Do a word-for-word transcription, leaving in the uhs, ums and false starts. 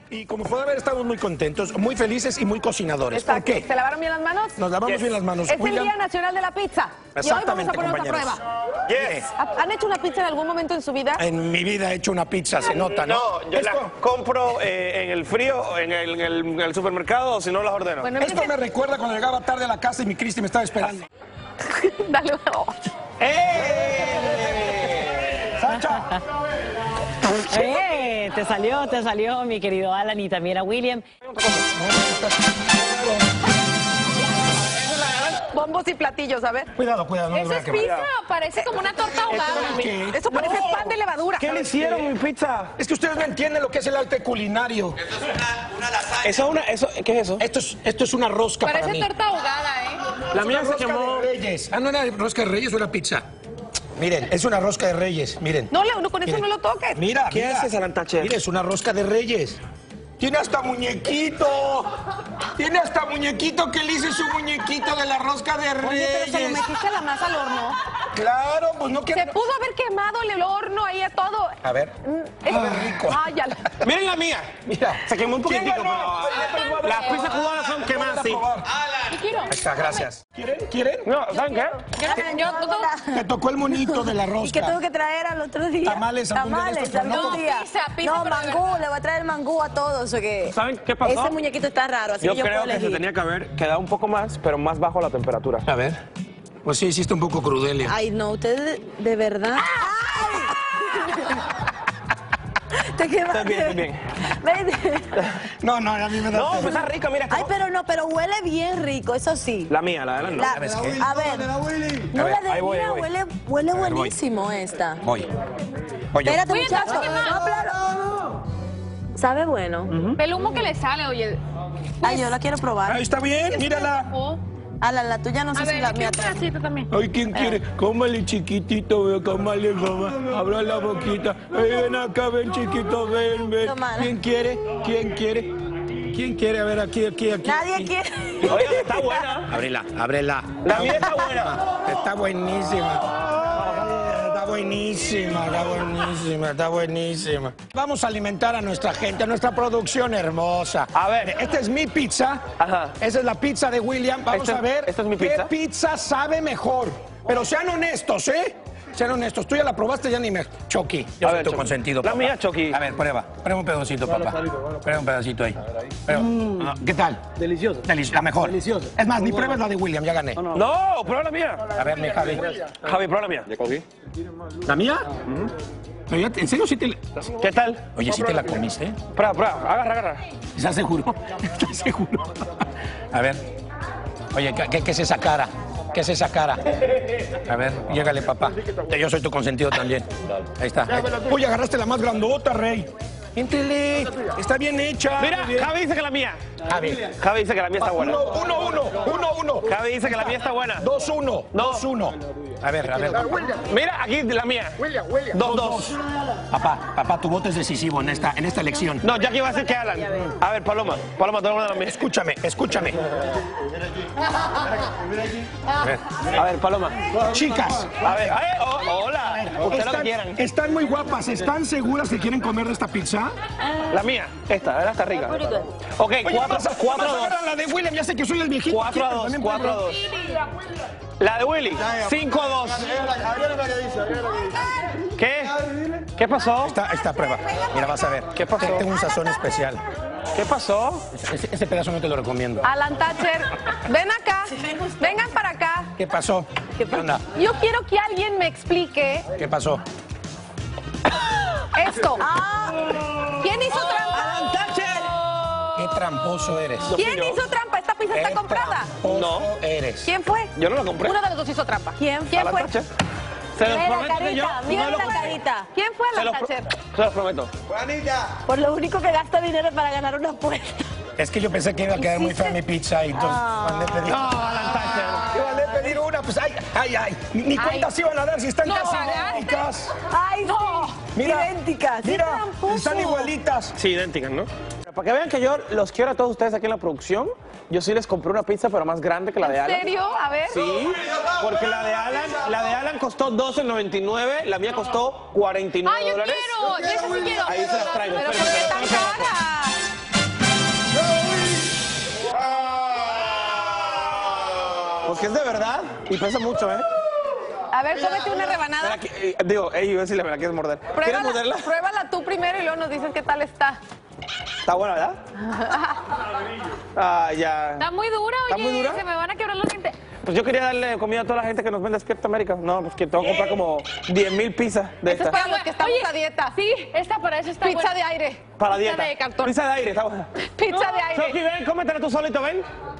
Y como puede ver, estamos muy contentos, muy felices y muy cocinadores. Exacto. ¿Por qué? ¿Se lavaron bien las manos? Nos lavamos Yes. bien las manos. Es William. el Día Nacional de la Pizza. Exactamente, y hoy vamos a poner compañeros. otra prueba. Yes. ¿Han hecho una pizza en algún momento en su vida? En mi vida he hecho una pizza, se nota, ¿no? No, yo Esto, las compro eh, en el frío, en el, en el- en el supermercado, o si no las ordeno. Bueno, esto me recuerda cuando llegaba tarde a la casa y mi Cristi me estaba esperando. dale. Oh. ¡Eh! ¡Sacha! Eh, te salió, te salió, mi querido Alan y también a William. Bombos y platillos, a ver. Cuidado, cuidado, no nos ¿Eso voy a es quemar. pizza o parece como una torta ahogada? ¿Qué? Eso parece pan de levadura. ¿Qué le hicieron mi pizza? Es que ustedes no entienden lo que es el arte culinario. Eso es una, eso, ¿qué es eso? Esto es, esto es una rosca para Parece mí. torta ahogada, ¿eh? La mía Una se rosca quemó. de reyes. Ah, no era rosca de reyes o era pizza. Miren, es una rosca de reyes, miren. No, Leo, no, con eso Miren. no lo toques. Mira, ¿Qué mira. haces, Alan Thatcher? Mira, es una rosca de reyes. Tiene hasta muñequito. Tiene hasta muñequito que le hice su muñequito de la rosca de Oye, pero se lo reyes. metiste la masa al horno. Claro, pues no Se quiero. pudo haber quemado el horno ahí a todo. A ver. Mm, es- A ver, rico. Ay, ya. la- Miren la mía. Mira. Se quemó un ¿Quién poquitico, ganó? pero las pizzas cubanas son quemadas, sí. Yo quiero. Ahí está, gracias. ¿Quieren? ¿Quieren? No, ¿saben qué? Yo, todo. Me tocó el monito de la ¿Y qué tengo rosca. que traer al otro día? Tamales, algún día de Tamales, estos, pero algún no. día. Pizza, pizza No, para mangú, le voy a traer mangú a todos. ¿O qué? ¿Saben qué pasó? Ese muñequito está raro, así Yo que yo creo puedo que se elegir. tenía que haber quedado un poco más, pero más bajo la temperatura. A ver. Pues sí, hiciste un poco crudelia. Ay, no, ustedes de, de verdad. Te quemaste. Estoy bien, estoy bien. Vete. No, no, a mí me da. No, pues está rica, mira. Ay, pero no, pero huele bien rico, eso sí. La mía, la de Alan, no. La- ¿sabes qué? a ver, no A ver, la de ahí voy, mía ahí voy. huele, huele voy. buenísimo esta. Voy. Voy yo. Espérate, Oye, muchacho. ¿no se quema? No, claro. Sabe bueno. El humo que le sale, oye. Ay, yo la quiero probar. Ahí está bien, mírala. Oh. Ala, la tuya no A sé si ver, la aquí mía un pedacito también. Ay, ¿quién quiere? Cómale chiquitito, veo, cómale, coma. Abra la boquita. Ay, ven acá, ven chiquito, ven, ven. Tómala. ¿Quién quiere? ¿Quién quiere? ¿Quién quiere? A ver, aquí, aquí, aquí. Nadie aquí. quiere. Oigan, está buena. Ábrela, ábrela. La mía está buena. Está buenísima. Está buenísima, está buenísima, está buenísima. Vamos a alimentar a nuestra gente, a nuestra producción hermosa. A ver. Esta es mi pizza. Ajá. Esa es la pizza de William. Vamos Esta- a ver esta es mi qué pizza. pizza sabe mejor. Pero sean honestos, ¿eh? Sean honestos. Tú ya la probaste, ya ni me... Chucky, yo A soy ver, tu Chucky. consentido, La papá. mía, Chucky. A ver, prueba. Prueba un pedacito, papá. Prueba un pedacito ahí. Prueba. Ah, ¿Qué tal? Delicioso. Delici- la mejor. Delicioso. Es más, ni pruebas la de William, ya gané. No, prueba la mía. A ver, mi Javi. Javi, prueba la mía. ¿La mía? Pero ya te- ¿En serio sí te la... ¿Qué tal? Oye, ¿sí te la comiste? Prueba, prueba. Agarra, agarra. ¿Estás seguro? ¿Estás seguro? A ver. Oye, ¿qué, qué- qué es esa cara? ¿Qué es esa cara? A ver, llégale, papá. Yo soy tu consentido también. Ahí está. Oye, agarraste la más grandota, Rey. Éntele. Está bien hecha. Mira, Muy bien. Javi dice que la mía. Javi. Javi dice que la mía está buena. Uno, uno, uno. Uno, uno. Javi dice que la mía está buena. Dos, uno. No. Dos, uno. A ver, a ver. Mira, aquí la mía. Dos, dos. Papá, papá, tu voto es decisivo en esta, en esta elección. No, Jackie va a decir que Alan. A ver, Paloma. Paloma, tú una de las mías. Escúchame, escúchame. A ver. A ver, Paloma. Chicas, A ver, ay, oh, hola. Ustedes lo que están, quieran. están muy guapas. ¿Están seguras que quieren comer de esta pizza? La mía, esta, ¿verdad? Está rica. Ok, Oye, cuatro, vas a- cuatro a vas a dos. agarrar la de William, ya sé que soy el viejito. Cuatro a aquí, pero dos, también cuatro a puedo- dos. La de Willy, cinco a dos. ¿Qué? ¿Qué pasó? Esta, esta prueba. Mira, vas a ver. ¿Qué pasó? Tengo un sazón especial. ¿Qué pasó? Ese, ese pedazo no te lo recomiendo. Alan Thatcher, ven acá. Vengan para acá. ¿Qué pasó? ¿Qué onda? Yo quiero que alguien me explique ¿Qué pasó? esto. ¿Quién hizo trampa? ¡Alan Thatcher! Qué tramposo eres. ¿Quién hizo trampa? Esta pizza Qué está comprada. tramposo No. eres. ¿Quién fue? Yo no la compré. Uno de los dos hizo trampa. ¿Quién? ¿Quién Alan fue? Thatcher. Se los Mira la prometo que yo. carita, no mira lo la compré. carita. ¿Quién fue Se Alan los, pro- Thatcher? se los prometo. Por lo único que gasta dinero es para ganar una apuesta. Es que yo pensé que iba a quedar muy fea mi pizza y entonces mandé pedir. No, Alan Thatcher. Yo mandé pedir una, pues ay, ay, ay. Ni, ni cuentas iban a dar si están No, casi pagaste. idénticas. ¡Ay, No. Mira, idénticas! ¡Qué Mira, tramposo! están igualitas. Sí, idénticas, ¿no? Para que vean que yo los quiero a todos ustedes aquí en la producción, yo sí les compré una pizza, pero más grande que la de ¿En Alan. serio? A ver. Sí, porque la de Alan, la de Alan costó doce noventa y nueve, la mía costó cuarenta y nueve ¡Ay, yo dólares. quiero! ¡Yo esa sí quiero! Ahí se las traigo. ¿Pero por espérenme, qué tan espérenme, espérenme. cara? que es de verdad y pesa mucho, ¿eh? A ver, cómete una rebanada. Mira, que- eh, digo, ey, yo sí la quieres morder. ¿Quieres Pruébala, morderla? pruébala tú primero y luego nos dices qué tal está. Está buena, ¿verdad? Ah, ya. Está muy dura, ¿Está oye. muy dura? Se me van a quebrar los dientes. Pues yo quería darle comida a toda la gente que nos vende Despierta América. No, pues que tengo que comprar como diez mil pizzas de Esto es estas. para los que estamos Oye, a dieta. Sí, esta para eso está Pizza buena. de aire. Para pizza dieta. de cartón. Pizza de aire, está buena. Pizza de aire. Chucky, ven, cómetela tú solito, ven.